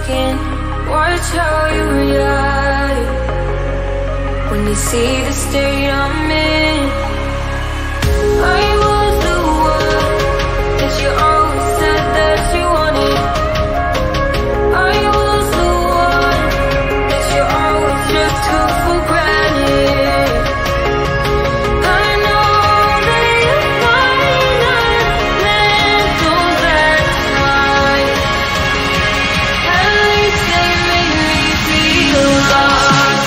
talking. Watch how you react when you see the state I'm in. I was the one that you always said that you wanted. I was the one that you always just took for granted. I know that you might not meant those that time. At least they made me feel alive.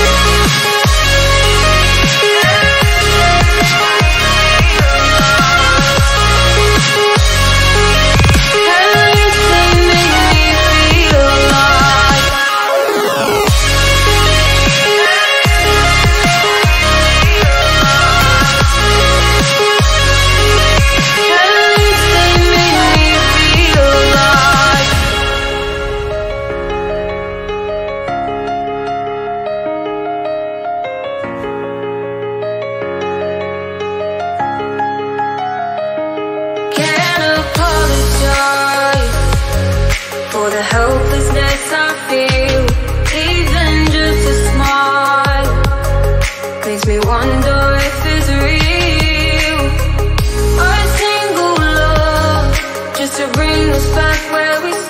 For the helplessness I feel, even just a smile makes me wonder if it's real. A single love just to bring us back where we started.